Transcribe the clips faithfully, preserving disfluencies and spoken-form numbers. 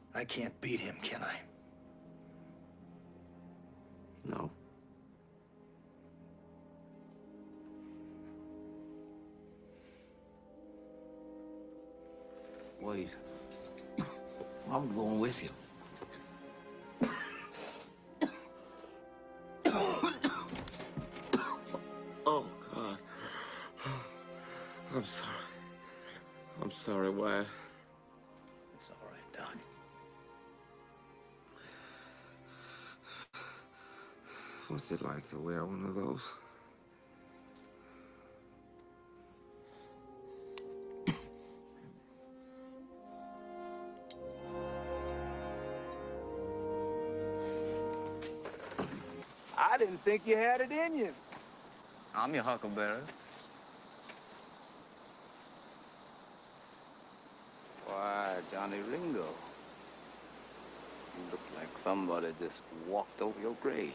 I can't beat him, can I? No. Wait. I'm going with you. Oh, God. I'm sorry. I'm sorry, Wyatt. It's all right, Doc. What's it like to wear one of those? I didn't think you had it in you. I'm your huckleberry. Why, Johnny Ringo. You look like somebody just walked over your grave.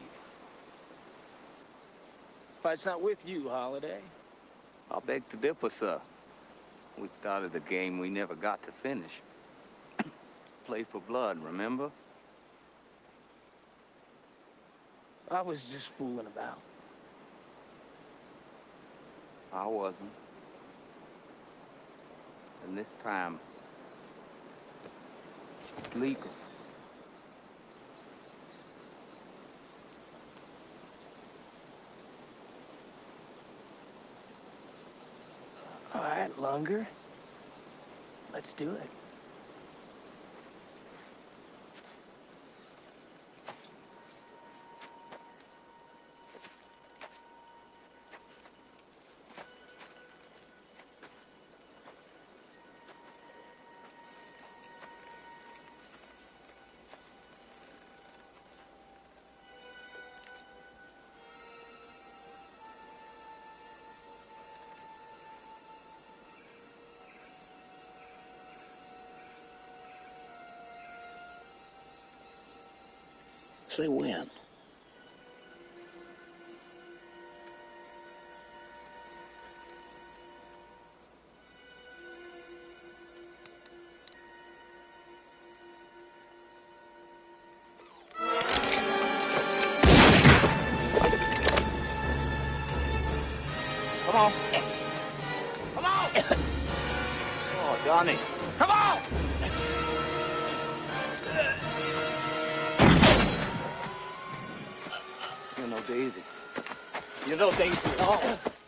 Fight's not with you, Holliday. I beg to differ, sir. We started a game we never got to finish. Play for blood, remember? I was just fooling about. I wasn't. And this time, it's legal. All right, Lunger. Let's do it. Say when. Come on. Come on! Oh, Johnny. Come on! You're no Daisy. You know Daisy at all.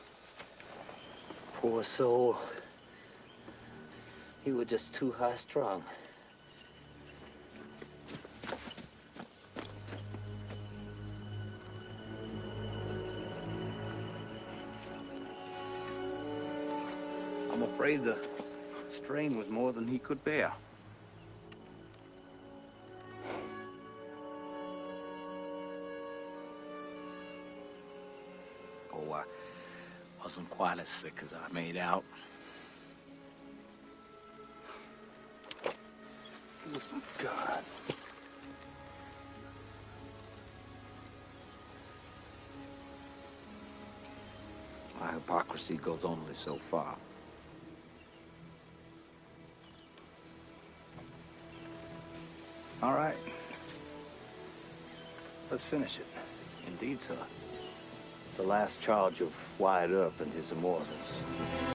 Poor soul. He was just too high-strung. I'm afraid the strain was more than he could bear. Oh, I wasn't quite as sick as I made out. God. My hypocrisy goes only so far. All right. Let's finish it. Indeed, sir. The last charge of Wyatt Earp and his immortals.